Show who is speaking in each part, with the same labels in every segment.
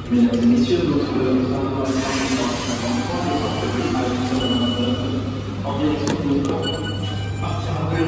Speaker 1: Mesdames et messieurs, donc, nous allons dans les 53 en direction de l'autre. Partir après le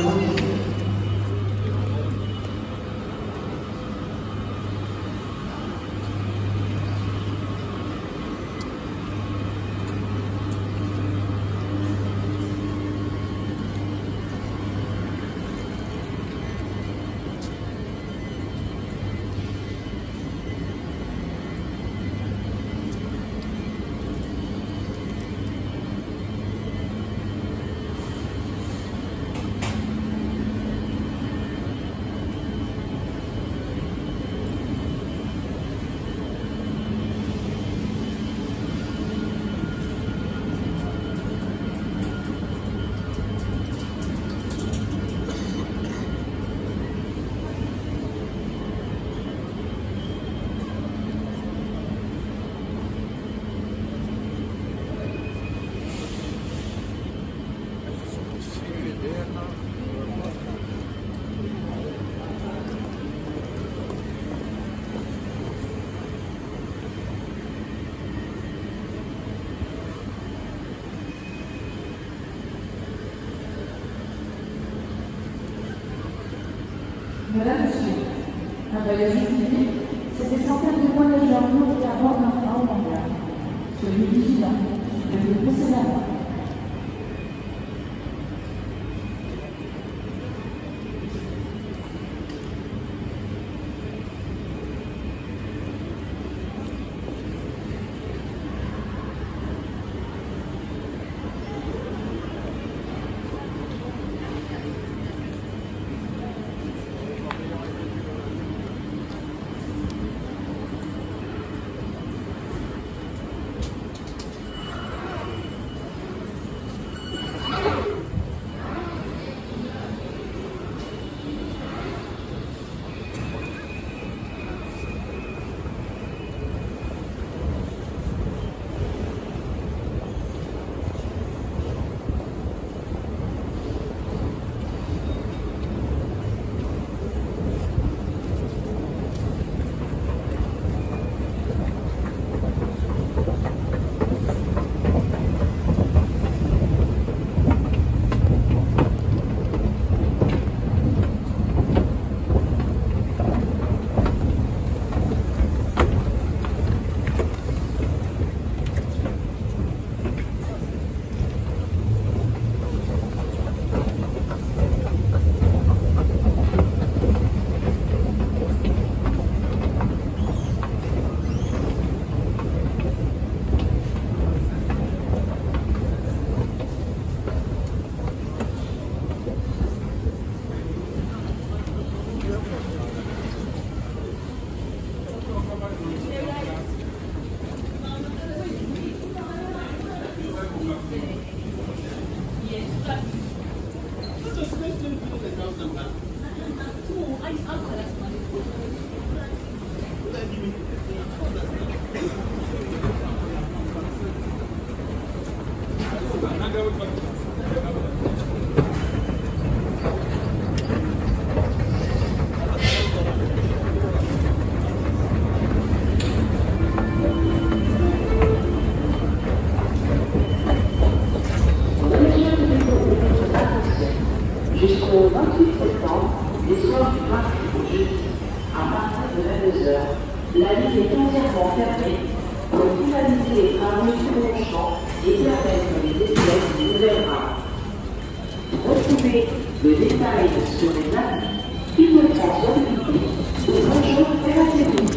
Speaker 2: Mesdames, Messieurs, un voyage civil, c'est des centaines de voyageurs qui abordent un train au mondial. Soyez vigilants, devez précédemment.
Speaker 3: Jusqu'au 28 septembre, les soirs du mardi au jeudi, à partir de 22 h, la ligne est entièrement fermée pour finaliser les travaux sur le champ et permettre les essais des nouvelles rames. Retrouvez le détail sur les avis qui me prend sur le public ou bonjour terrassez-vous.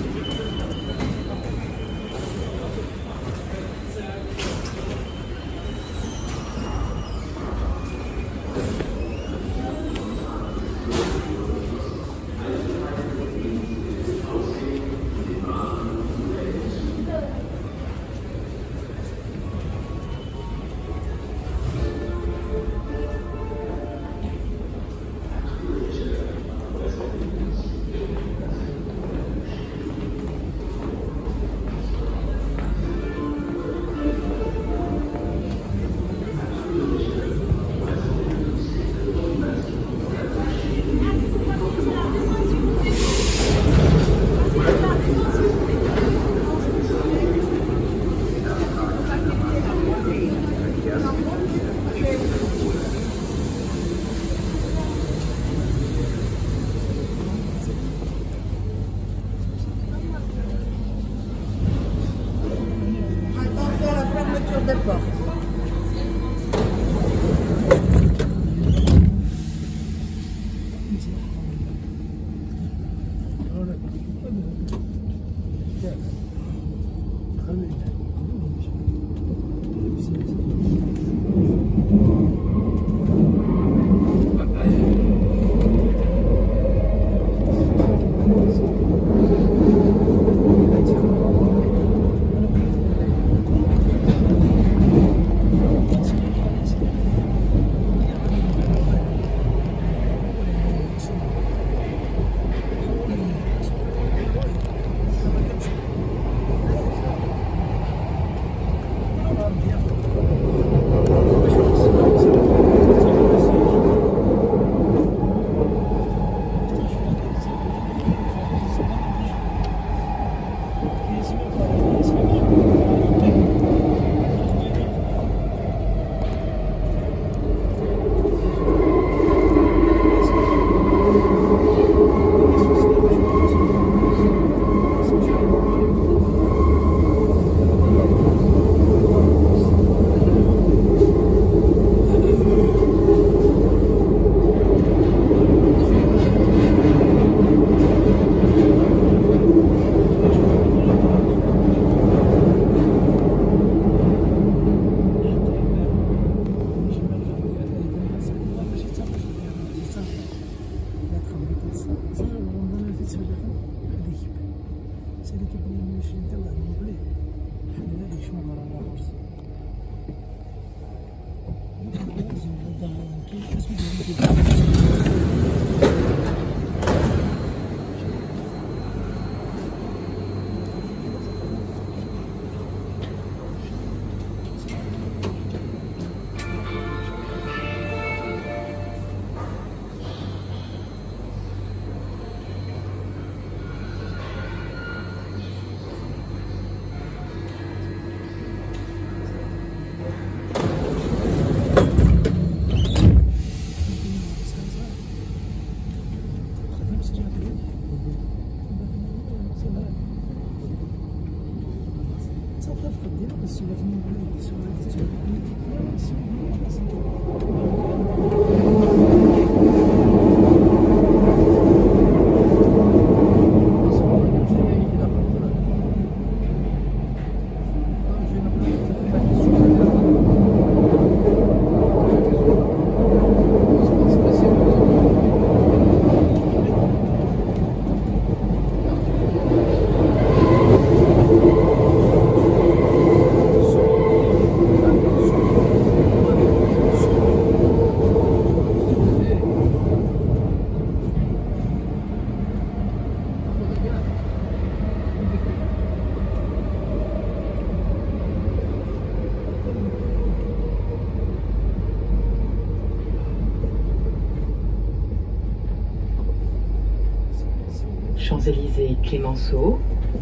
Speaker 4: Champs-Élysées, Clémenceau.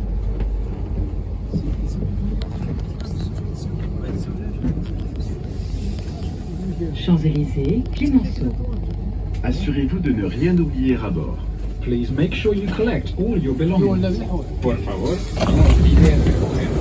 Speaker 4: Champs-Élysées, Clémenceau.
Speaker 5: Assurez-vous de ne rien oublier à bord.
Speaker 1: Please make sure you collect all your belongings. Por favor, no olvide recoger.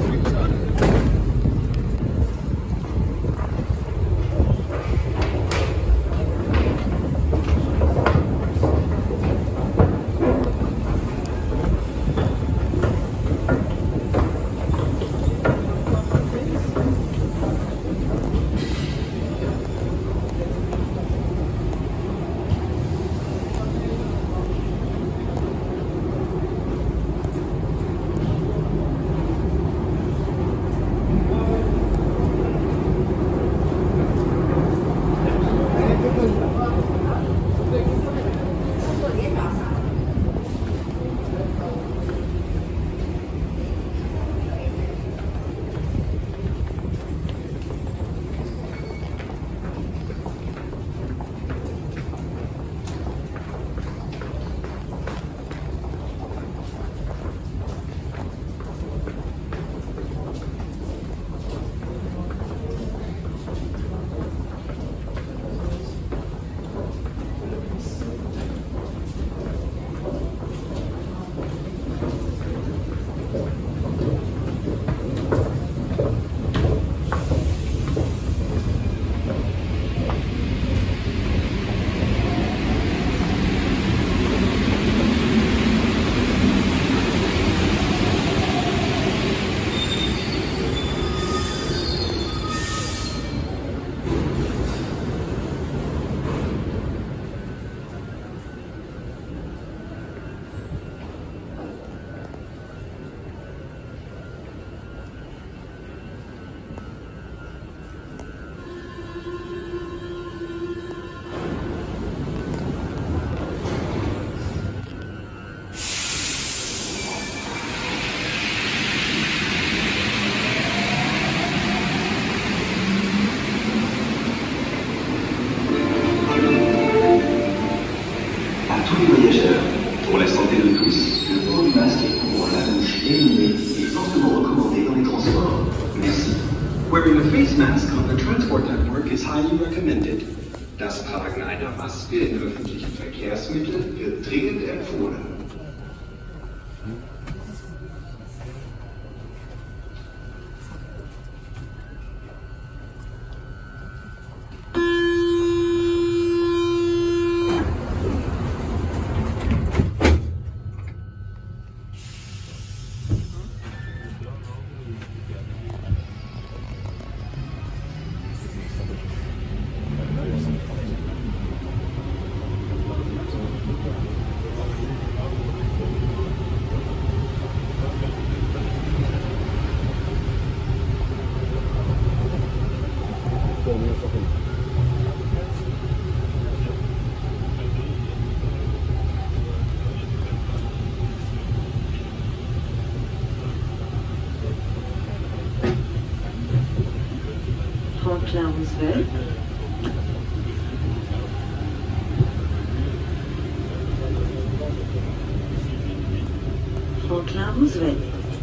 Speaker 6: Wearing a face mask on the transport network is highly recommended. Das Tragen einer Maske in öffentlichen Verkehrsmitteln wird dringend empfohlen.
Speaker 3: Roosevelt. Franklin Roosevelt.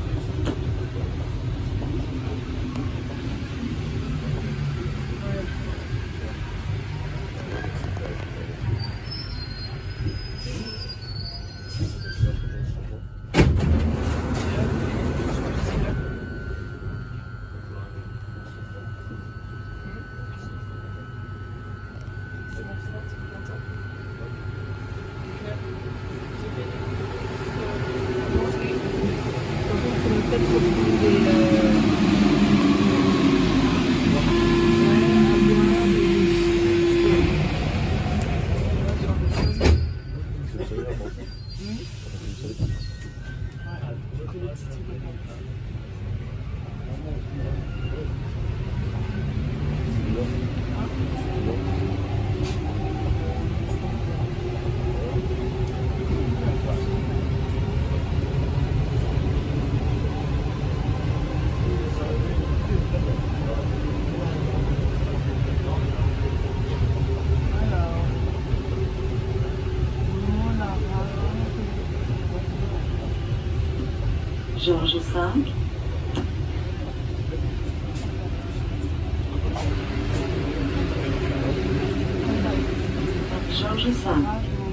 Speaker 3: Georges V. Georges V.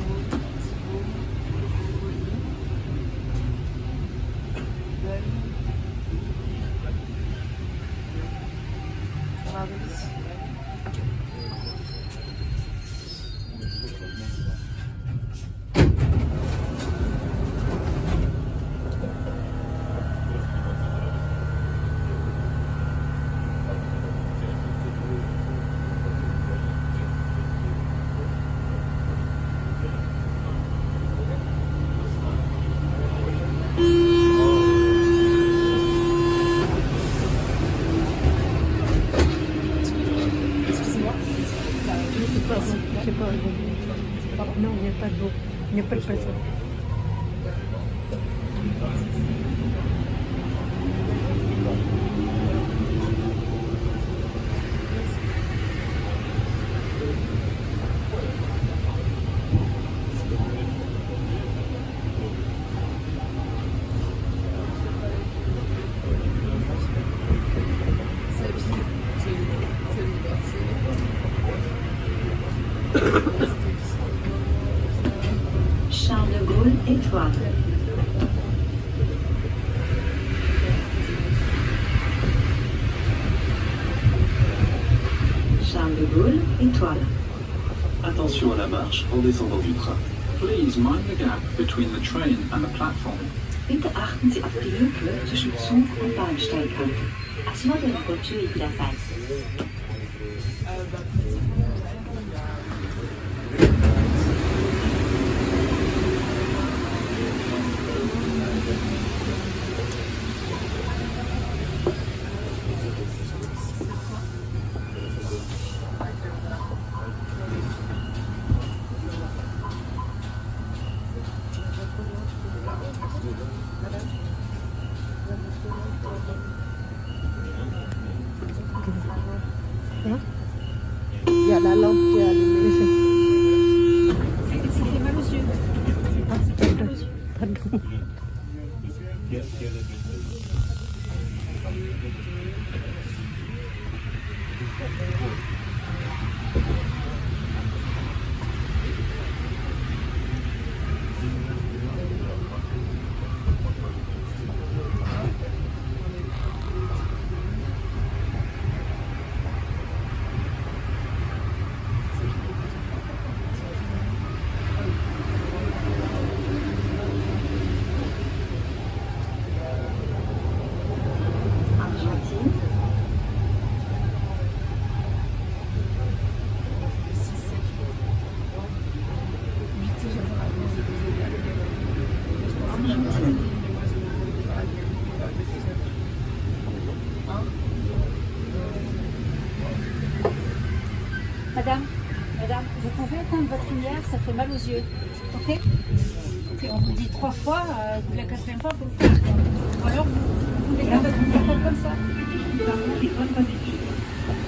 Speaker 7: Non, il n'y a pas de beau. Il n'y a pas de pression.
Speaker 3: Charles de Gaulle, étoile. Charles de Gaulle, étoile.
Speaker 5: Attention à la marche en descendant du train.
Speaker 1: Please mind the gap between the train and the platform.
Speaker 3: Bitte achten Sie auf die Lücke zwischen Zug und Bahnsteigkante. 足元にご注意ください。
Speaker 7: Il y a la lampe qui est allumée.
Speaker 2: Ça fait mal aux yeux.
Speaker 7: Pardon.
Speaker 2: Madame, vous pouvez éteindre votre lumière, ça fait mal aux yeux. Ok? Ok, on vous dit 3 fois, la 4e fois, il faut le faire. Ou alors, vous mettez votre lumière comme ça.
Speaker 3: Nous avons des bonnes habitudes.